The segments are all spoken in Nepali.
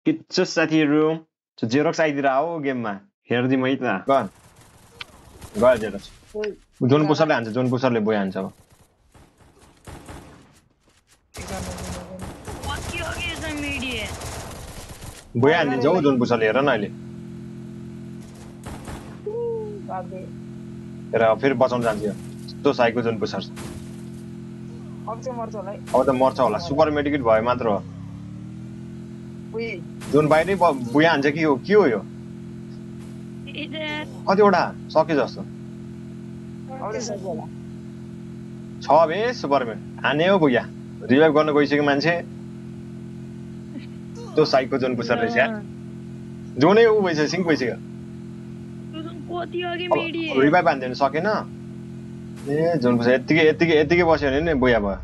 किच्छु साथीहरु जेरोक्स आइदिरा हो गेममा हेर्दिम है त गयो जेरोक्स जोन पुसरले हान्छ जोन पुसरले बोय हान्छ अब बोय हालिदिन्छ हौ जोन पुसरले हेर न अहिले र फेरि बचाउन जान्छ यो त्यो साइको जोन पुसर अब त मर्छ होला सुपर मेडिकेट भयो मात्र हो जोन बाहिरै बुया हान्छ कि हो के हो यो कतिवटा सके जस्तो छ बे सुपरम्यान हाने हो बुया रिभाइभ गर्न गइसक्यो मान्छे त्यो साइको जोन पुसर रहेछ जोनै उ भइसक्यो सिङ्क भइसक्यो रिभाइभ हान्दैन सकेन ए जोन पुसर यतिकै बस्यो भने नि बुया भयो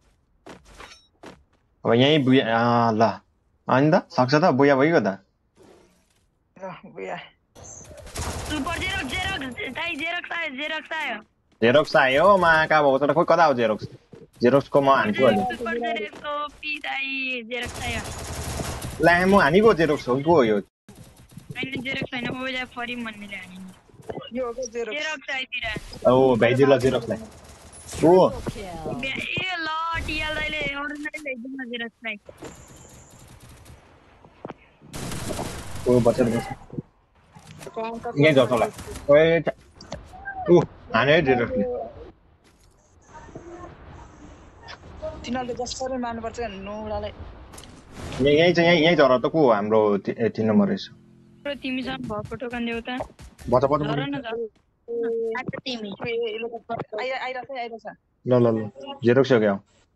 अब यहीँ बुया ल अनि त सक्छ त बुया भइगयो त जेरोक्स आयो माका भाउ त खोइ कता हो जेरोक्सको म हान्छु अहिले ला म हानेको जेरोक्स हो को हो यो ओ भाइदिला जेरोक्सलाई ओ ओ बचेर बस यही झर्छ होला ओए उ हाने जेरोक्सले तिनीहरुले जसरी मार्नुपर्छ नौलालाई यही झर त को हाम्रो 3 नम्बर रहेछ तिमीसँग भएको टोकन देऊ त बचा झर न झर अच्छा तिमी आइराछ ल जेरोक्स हो क्या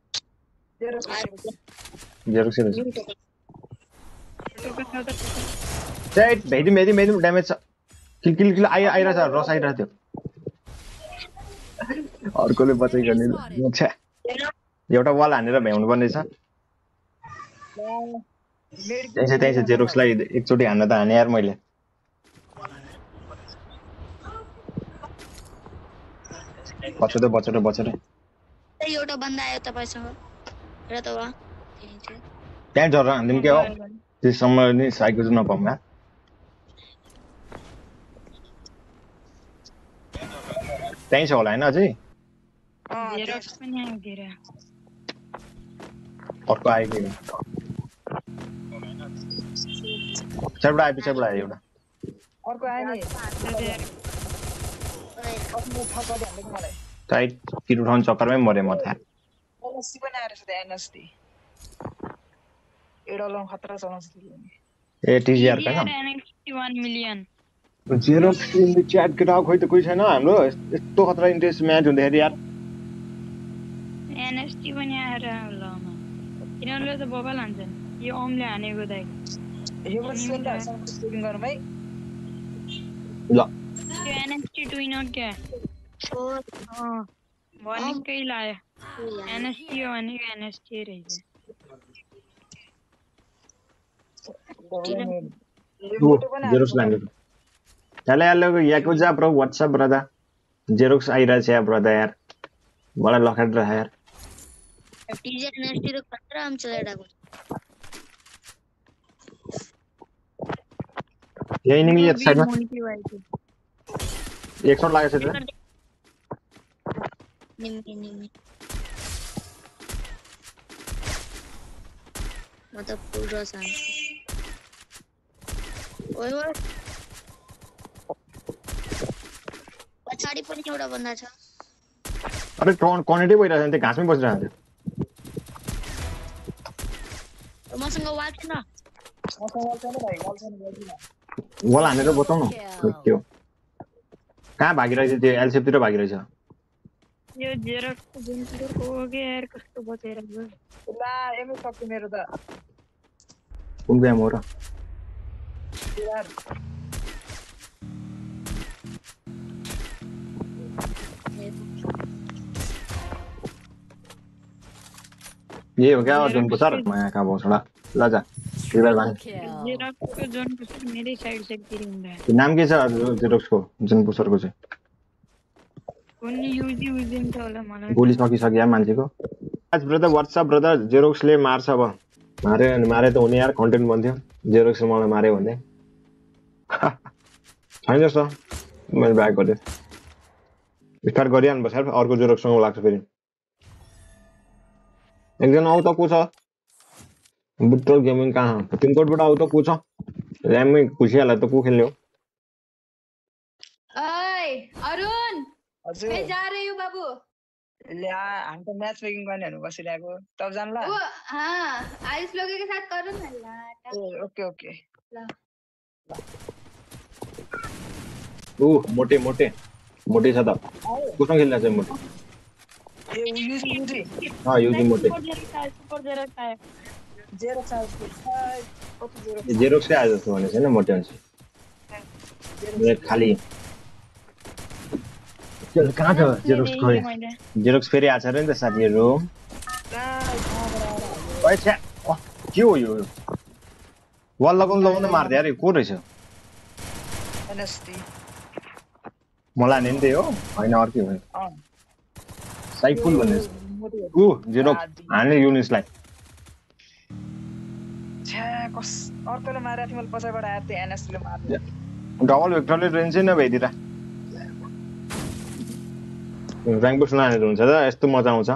जेरोक्स सेट भेदिम ड्यामेज छ किल आइराछ रस आइराछ थियो अर्कोले बचाइ गर्ने अच्छा एउटा वाल हानेर भ्याउनु पर्ने छ त्यही छ जेरोक्सलाई एकचोटी हान्न त हाने यार मैले बचेर एउटा बन्दा आयो तपाईसँग र त वा त्यहाँ झर हान्दिम के हो त्यससम्म नि साइको चाहिँ नपाउँगा त्यही छ होला हैन अझै जेरोक्स पनि आइदिएर अर्को आयो के सबडा आयो एउटा अर्को आयो नि टाइट किट उठाउन चक्करमै मरे म त एनएसटी पनि आएर छ एनएसटी एउटा लङ खतरा चलाउँछ ए टीजीआर का ना 1 million xerox in the chat के राव खोइ त कोही छैन हाम्रो यस्तो खतरा इन्ट्रेस्ट म्याच हुँदाखेरि यार एनएसटी पनि आएर ल किनले त बबल हान्छन् यो ओमले हानेको दाइ यो सेन्टर स्टिङ गर्नु भाइ ल त्यो एनएसटी टुइन के भनेकै लायो एनएसटी हो भने एनएसटी रहेछ जेरोक्स लाने चले यार लोग yakuza bro WhatsApp brother xerox आइरहेछ यार ब्रदर यार बडा लखेट रहा यार टीजे एनएसटी रो खतरा हम चलेडाको यही निमी एक साइडमा एक शॉट लागेछ त निमी मतलब पूरा शान्ति ओए पछाडी पनि एउटा बन्दा छ अरे कनेक्टै भइरहेछ नि त्यो घाँसमै बसिरहेछ मसँग वाल छैन भाइ वाल हानेर बताउनु त्यो कहाँ भागिरहेछ त्यो एलसेप तिर भागिरहेछ यो जेरोक्स जुन को हो के यार कस्तो बचेर गयो ला एमए सक्यो मेरो त कुन गेम हो र यार ये हो क्या जोन पुसर मैं कहाँ बहुत थोड़ा लाजा रिवाइव आने जेरोक्स को जोन पुसर मेरी साइड से गिर रहा है नाम क्या है जेरोक्स को जोन पुसर को से कौन यूजी तो वाला माना गोली सकी यार मानसी को आज ब्रदर व्हाट्सएप ब्रदर जेरोक्स ले मार सब मारे त हुने यार कन्टेन्ट बन्थ्यो जेरोक्स मलाई मारे भन्ने छैन जस्तो मैले ब्याक गरेँ स्टार्ट गरिहाल्नु पर्छ अर्को जेरोक्ससँग लाग्छ फेरि एकजना आउ त को छ बुट्टल गेमिङ कहाँ पिनकोडबाट आउ त को छ ऱ्याममै खुसिहाल्यो त को खेल्ने हो ओए अरुण हजुर मैं जा रही हूँ बाबू ल्या हामी त म्याच मेकिङ गर्ने भनेर बसिरहेको तब जानला वो हाँ आयुष लोगों के साथ करो ना यार ए ओके ओके ला मोटे मोटे मोटे छ त कोसँग खेल्दा चाहिँ मोटे ए युजी हाँ युजी मोटे सुपर जेरोक्स आयो जेरोक्स आयो कति जेरोक्स जेरोक्स क्या आयो जस्तो भने छैन मोटे हुन्छ खाली कहाँ छ जेरोक्स खोइ जेरोक्स फेरि आछ र नि त साथीहरु ओइ छ्या के हो यो वाल लगाउन मार्दै यार को रहेछ एनएसटी मलाई नि त्यही हो हैन अर्कै हो साइफुल भन्ने जेरोक्स हान्ने युनिसलाई छ्या कस अर्कोले मारे थियो मैले पछाबाट आए त्यो एनएसटी ले मार्यो डबल भेक्टरले रेन्ज नै नभइदिरा र्याङ्क पुश लानेर हुन्छ त यस्तो मजा आउँछ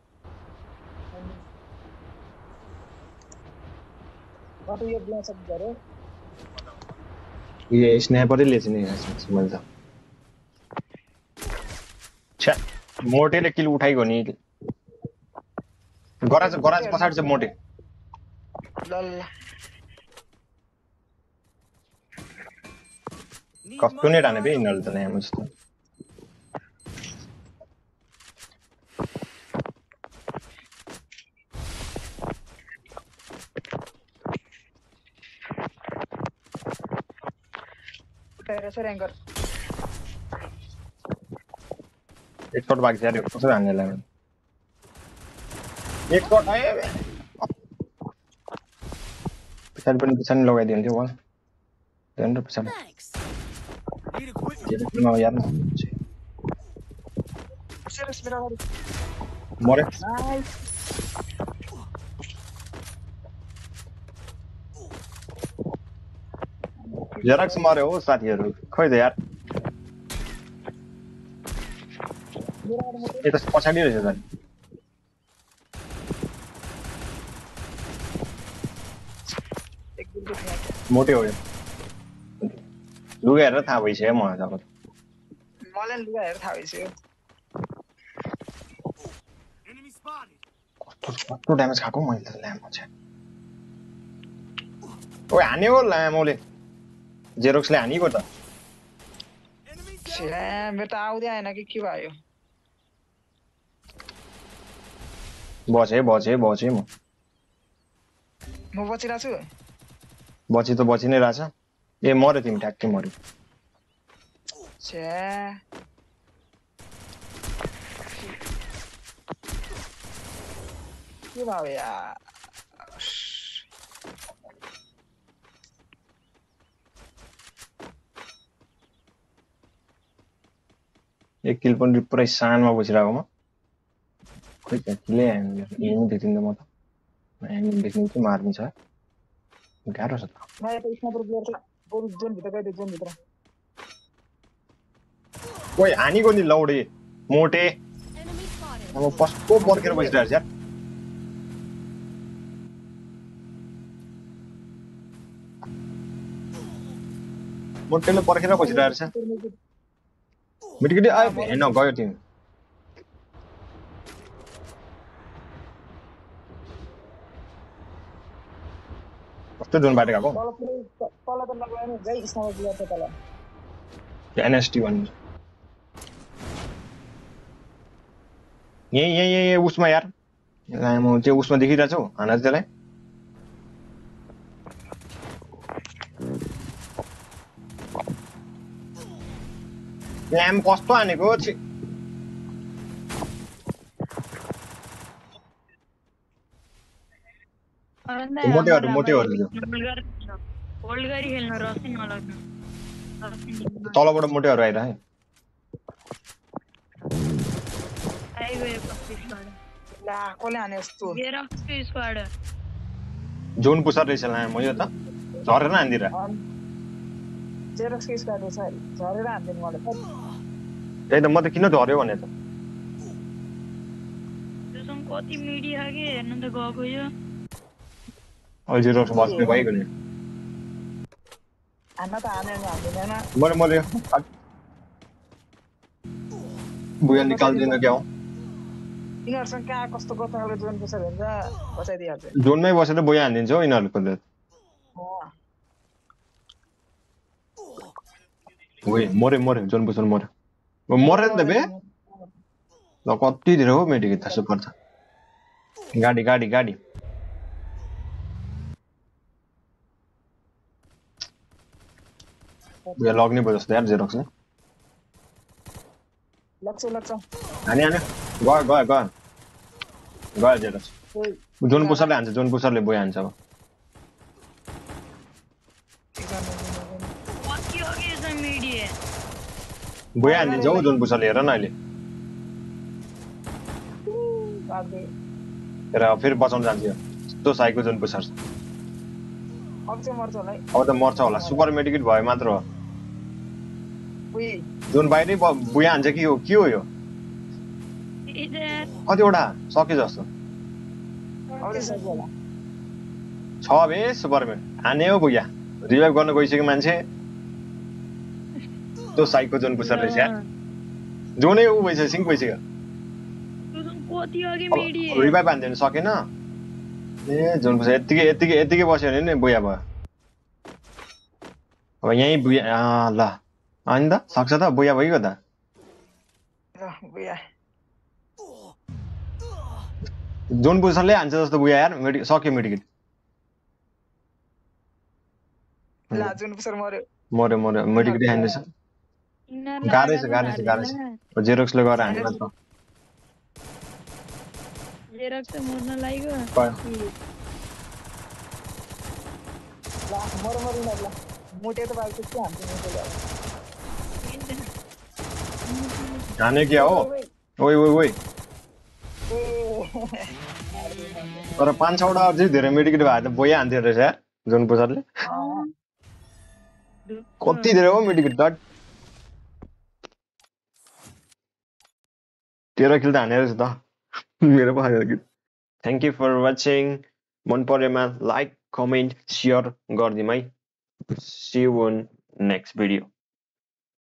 कति यो ब्ला सब गरे ये स्नाइपरै लेछ नि मैले त छ्या मोटेले किल उठाइगयो नि गराज पछाडी चाहिँ मोटे लल कस्तो नै राने बे यिनीहरु त यहाँ जस्तो र्याङ्कर एक शॉट बाकी छ कसरी हान्ने ला एक शॉट आयो पछाडी लगाइदिन्थ्यो वाल त्यहाँ पछाडी न यार सिरियस मेरा मरे नाइस जेरक्स मरे हो साथीहरु खोइ त यार ए त पछाडी रहेछ त मोटे हो लुगा हेरेर थाहा भइसक्यो मलाई अब मलाई लुगा हेरेर थाहा भइसक्यो कस्तो ड्यामेज खाएको मैले त ल्यामो छ ओए हान्यो हो ल्यामोले जेरोक्सले हानिको त छ्या मेरो त आउँदै आएन के भयो बचे म बचिरहेको छु बची त बची नै रहेछ ए मर्यो तिमी ट्याक्कै मर्यो छ्या के भयो यार एक किल पनि पुरै सानमा बसिरहेको म खोइ किले एम देखिन्छ म त एम देख्नु चाहिँ मार्दिन्छ गाह्रो छ त मलाई त स्नाइपर प्लेयर बरु जोन भित्र गइदियो जोन भित्र ओइ हानिको नि लौडे मोटे अब कस्तो पर्खेर बसिरहेछ यार मोटेले पर्खेर बसिरहेछ मिटिकिटी आयो हेर्न गयो तिमी कस्तो जोन बाटे गएको तल त लगाएन गई स्नाइपर प्लेयर त तल एनएसटी भन्नु यही उसमा यार म त्यो उसमा देखिरहेको छु हाना त्यसलाई ल्याम कस्तो हानेको छि मोटेहरु होल्ड गरी खेल्नु रसिन नलाग्नु तलबाट मोटेहरु आइरहे आइगयो 25 बाट ला कोले हाने यस्तो जेरोक्स स्क्वाड जोन पुसर रहेछ ला म यो त झरेर हान्दिरा जेरक्स के स्क्वाड छ झरेर हान्दिनु मलाई त त्यही त म त किन झर्यो भने त त्यसमा कति मिडिया के हेर्न त गएको यो अहिले जेरक्स बस्ने भइगयो नि हान्न त हाने नि हान्दिदैन मरे मरे बुया निकाल्दिन क्या हो यिनीहरुसँग कहाँ कस्तो गतले जोन पुसर हुन्छ बसाइदिहाल्छ जोनमै बसेर बुया हान्दिन्छ हो यिनीहरूको त ओए मरे मरे जोन पुसर मरे मरे नि त बे ल कति धेरै हो मेडिक त सुपर छ गाडी गाडी गाडी बुया लग्ने भयो जस्तो यार जेरक्स ने लक्ष हाने हाने गयो गयो गयो गयो जेरक्स जोन पुसरले हान्छ जोन पुसरले बुया हान्छ अब कति अघि यसमा मिडिया बुया हानिदिन्छ हौ जोन पुसरले हेर न अहिले र फेरि बचाउन जान्छ यो यस्तो साइको जोन पुसर अब चाहिँ मर्छ होला है अब त मर्छ होला सुपर मेडिकेट भयो मात्र हो जोन बाहिरै बुया हान्छ कि हो के हो यो कतिवटा सके जस्तो छ बे सुपरम्यान हाने हो बुया रिभाइभ गर्न गइसक्यो मान्छे त्यो साइको जोन पुसर रहेछ यार जोनै ऊ भइसक्यो सिङ्क भइसक्यो कति अघि मिडिया रिभाइभ हान्दैन सकेन ए जोन पुसर यतिकै बस्यो भने नि बुया भयो अब यहीँ बुया ल अनि त सक्छ त बुया भइगयो त जोन पुसरले हान्छ जस्तो बुया यार सक्यो मेडिकेट मर्यो मर्यो मेडिकेट हान्दैछ गाह्रै छ जेरक्सले गएर हान्नु त जेरक्स त मर्न लाग्यो हाने क्या हो ओइ ओइ ओइ तर 5-6वटा अझै धेरै मेडिकेट भयो त बुया हान्थ्यो रहेछ यार जोन पुसरले कति धेरै हो मेडिकेट त 13 किल त हानेर रहेछ त मेरो पो हानेर kill thank you for watching मन परेमा लाइक कमेन्ट सेयर गरिदिउँ है see you in next video